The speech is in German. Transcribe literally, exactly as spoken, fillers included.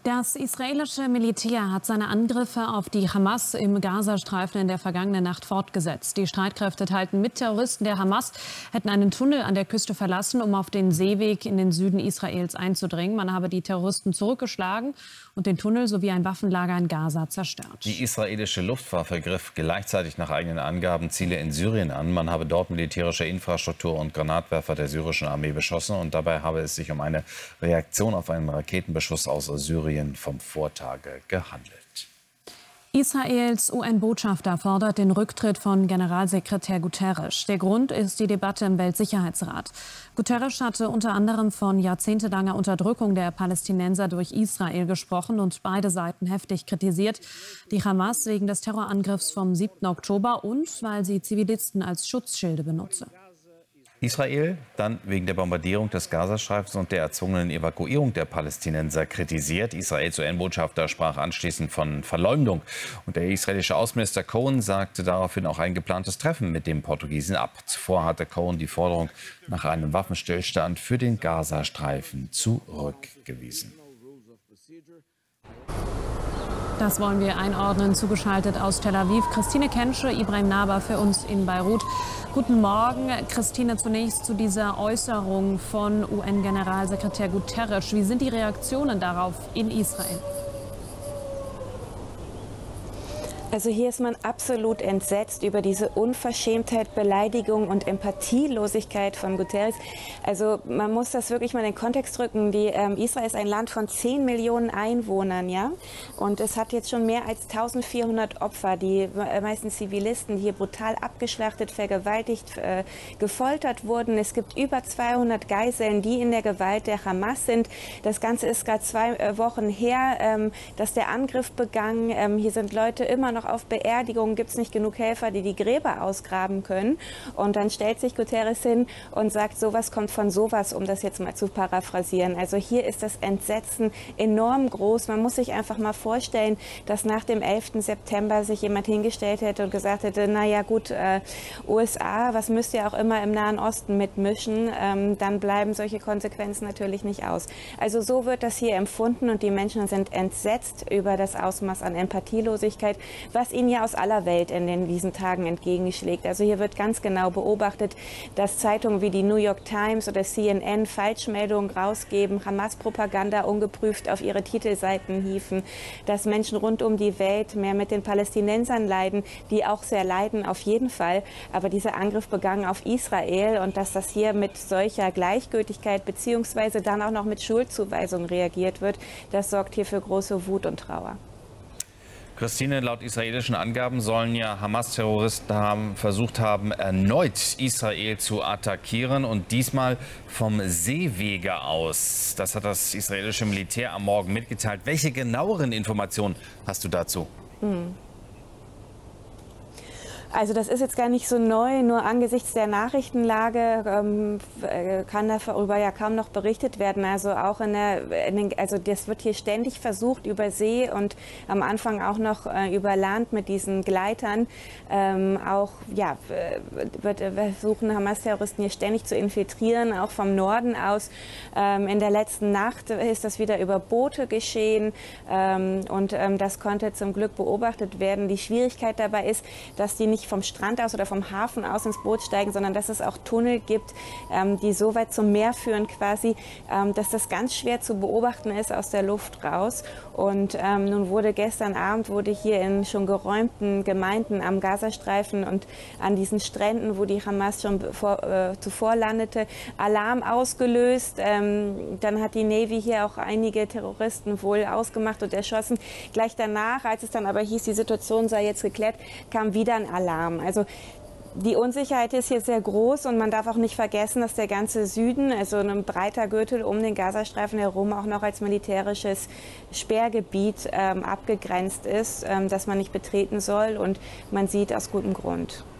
Das israelische Militär hat seine Angriffe auf die Hamas im Gazastreifen in der vergangenen Nacht fortgesetzt. Die Streitkräfte teilten mit, Terroristen der Hamas hätten einen Tunnel an der Küste verlassen, um auf den Seeweg in den Süden Israels einzudringen. Man habe die Terroristen zurückgeschlagen und den Tunnel sowie ein Waffenlager in Gaza zerstört. Die israelische Luftwaffe griff gleichzeitig nach eigenen Angaben Ziele in Syrien an. Man habe dort militärische Infrastruktur und Granatwerfer der syrischen Armee beschossen. Und dabei habe es sich um eine Reaktion auf einen Raketenbeschuss aus Syrien vom Vortage gehandelt. Israels U N-Botschafter fordert den Rücktritt von Generalsekretär Guterres. Der Grund ist die Debatte im Weltsicherheitsrat. Guterres hatte unter anderem von jahrzehntelanger Unterdrückung der Palästinenser durch Israel gesprochen und beide Seiten heftig kritisiert. Die Hamas wegen des Terrorangriffs vom siebten Oktober und weil sie Zivilisten als Schutzschilde benutze. Israel dann wegen der Bombardierung des Gazastreifens und der erzwungenen Evakuierung der Palästinenser kritisiert. Israels U N-Botschafter sprach anschließend von Verleumdung. Und der israelische Außenminister Cohen sagte daraufhin auch ein geplantes Treffen mit dem Portugiesen ab. Zuvor hatte Cohen die Forderung nach einem Waffenstillstand für den Gazastreifen zurückgewiesen. Das wollen wir einordnen. Zugeschaltet aus Tel Aviv Christine Kensche, Ibrahim Naber für uns in Beirut. Guten Morgen, Christine, zunächst zu dieser Äußerung von U N-Generalsekretär Guterres. Wie sind die Reaktionen darauf in Israel? Also hier ist man absolut entsetzt über diese Unverschämtheit, Beleidigung und Empathielosigkeit von Guterres. Also man muss das wirklich mal in den Kontext rücken. Die, ähm, Israel ist ein Land von zehn Millionen Einwohnern, ja, und es hat jetzt schon mehr als eintausendvierhundert Opfer, die äh, meistens Zivilisten, die hier brutal abgeschlachtet, vergewaltigt, äh, gefoltert wurden. Es gibt über zweihundert Geiseln, die in der Gewalt der Hamas sind. Das Ganze ist gerade zwei äh, Wochen her, ähm, dass der Angriff begann. Ähm, hier sind Leute immer noch auf Beerdigungen, gibt es nicht genug Helfer, die die Gräber ausgraben können. Und dann stellt sich Guterres hin und sagt, sowas kommt von sowas, um das jetzt mal zu paraphrasieren. Also hier ist das Entsetzen enorm groß. Man muss sich einfach mal vorstellen, dass nach dem elften September sich jemand hingestellt hätte und gesagt hätte, naja gut, äh, U S A, was müsst ihr auch immer im Nahen Osten mitmischen, ähm, dann bleiben solche Konsequenzen natürlich nicht aus. Also so wird das hier empfunden und die Menschen sind entsetzt über das Ausmaß an Empathielosigkeit, was ihnen ja aus aller Welt in den, diesen Tagen entgegenschlägt. Also hier wird ganz genau beobachtet, dass Zeitungen wie die New York Times oder C N N Falschmeldungen rausgeben, Hamas-Propaganda ungeprüft auf ihre Titelseiten hieven, dass Menschen rund um die Welt mehr mit den Palästinensern leiden, die auch sehr leiden, auf jeden Fall. Aber dieser Angriff begangen auf Israel und dass das hier mit solcher Gleichgültigkeit beziehungsweise dann auch noch mit Schuldzuweisung reagiert wird, das sorgt hier für große Wut und Trauer. Christine, laut israelischen Angaben sollen ja Hamas-Terroristen haben, versucht haben, erneut Israel zu attackieren und diesmal vom Seewege aus. Das hat das israelische Militär am Morgen mitgeteilt. Welche genaueren Informationen hast du dazu? Hm. Also das ist jetzt gar nicht so neu, nur angesichts der Nachrichtenlage ähm, kann darüber ja kaum noch berichtet werden. Also auch in der, in den, also das wird hier ständig versucht über See und am Anfang auch noch äh, über Land mit diesen Gleitern. Ähm, auch ja, wird versuchen Hamas-Terroristen hier ständig zu infiltrieren, auch vom Norden aus. Ähm, in der letzten Nacht ist das wieder über Boote geschehen ähm, und ähm, das konnte zum Glück beobachtet werden. Die Schwierigkeit dabei ist, dass die nicht vom Strand aus oder vom Hafen aus ins Boot steigen, sondern dass es auch Tunnel gibt, ähm, die so weit zum Meer führen quasi, ähm, dass das ganz schwer zu beobachten ist aus der Luft raus. Und ähm, nun wurde gestern Abend wurde hier in schon geräumten Gemeinden am Gazastreifen und an diesen Stränden, wo die Hamas schon bevor, äh, zuvor landete, Alarm ausgelöst. Ähm, dann hat die Navy hier auch einige Terroristen wohl ausgemacht und erschossen. Gleich danach, als es dann aber hieß, die Situation sei jetzt geklärt, kam wieder ein Alarm. Also die Unsicherheit ist hier sehr groß und man darf auch nicht vergessen, dass der ganze Süden, also ein breiter Gürtel um den Gazastreifen herum, auch noch als militärisches Sperrgebiet ähm, abgegrenzt ist, ähm, das man nicht betreten soll und man sieht aus gutem Grund.